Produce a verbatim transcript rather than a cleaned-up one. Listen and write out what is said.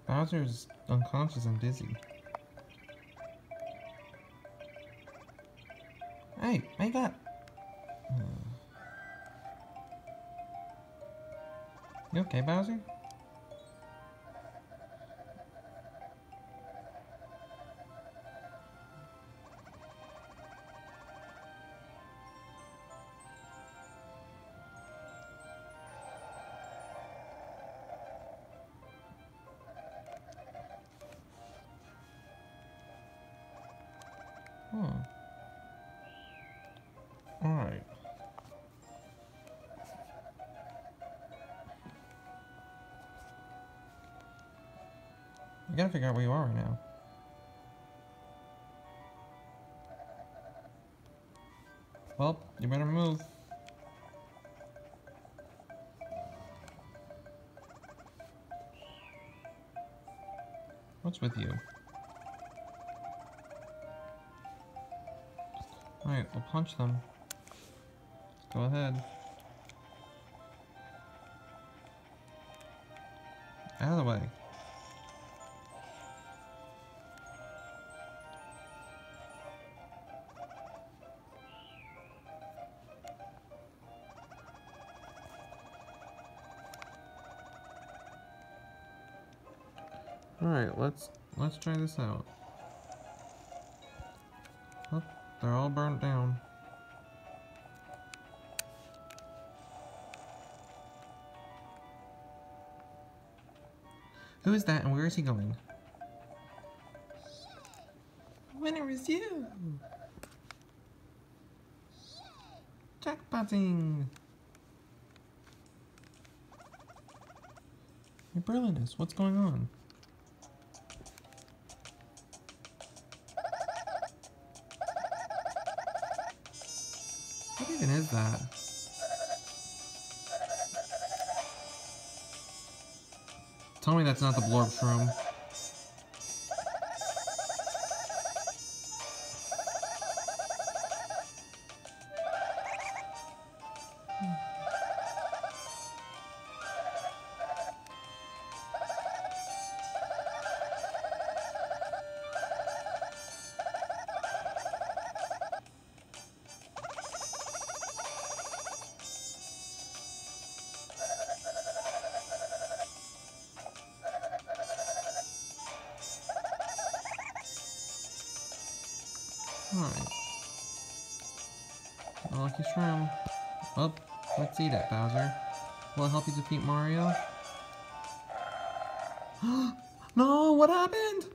Bowser's unconscious and dizzy. Hey, wake up! You okay, Bowser? Hmm. Alright. You gotta figure out where you are right now. Well, you better move. What's with you? Alright, we'll punch them. Go ahead. Out of the way. Alright, let's let's try this out. Oh, they're all burnt down. Who is that and where is he going? The winner is you! Jackpotting! Hey, Berlinus, what's going on? What even is that? Tell me that's not the Blorb Shroom. Alright. A Lucky Shroom. Well, let's eat it, Bowser. Will it help you defeat Mario? No, what happened?